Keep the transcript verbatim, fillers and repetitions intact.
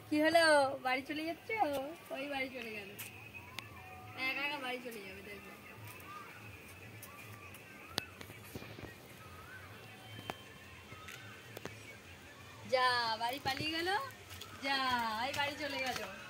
কি হলো? বাড়ি চলে যাচ্ছ? ওই বাড়ি চলে গেল, একা একা বাড়ি চলে যাবে দেখবে। যা বাড়ি পালিয়ে গেল, যা এই বাড়ি চলে গেল।